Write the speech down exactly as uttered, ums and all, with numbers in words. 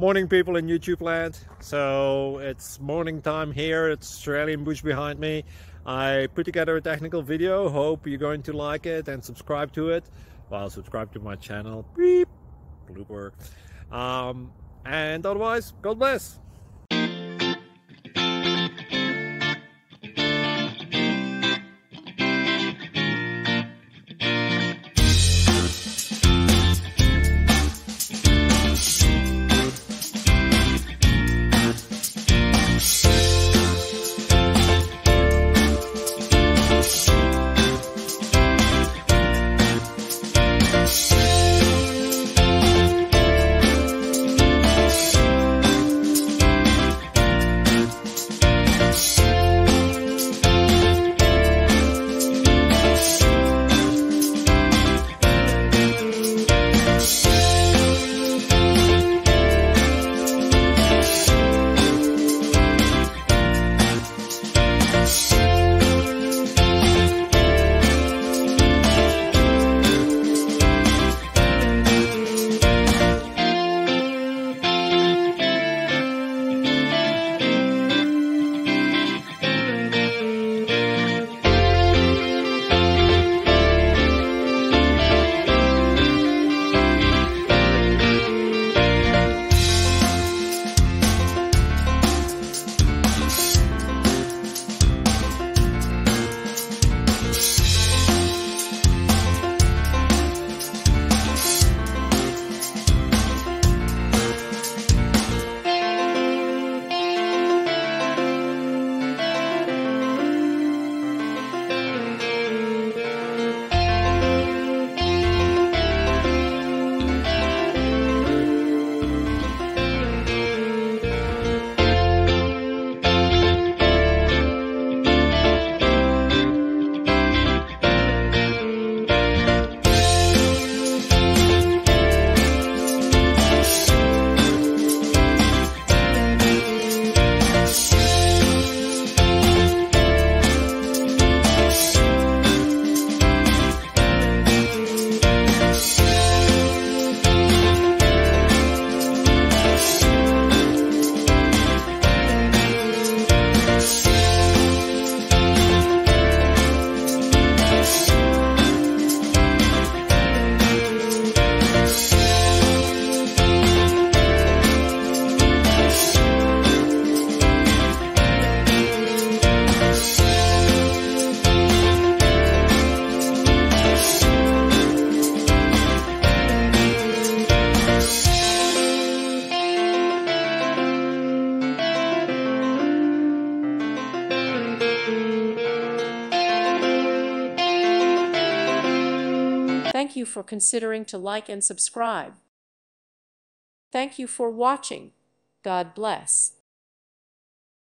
Morning, people in YouTube land. So it's morning time here. It's Australian bush behind me. I put together a technical video. Hope you're going to like it and subscribe to it. Well, subscribe to my channel. Beep. Blooper. Um, and otherwise, God bless. Thank you for considering to like and subscribe. Thank you for watching. God bless.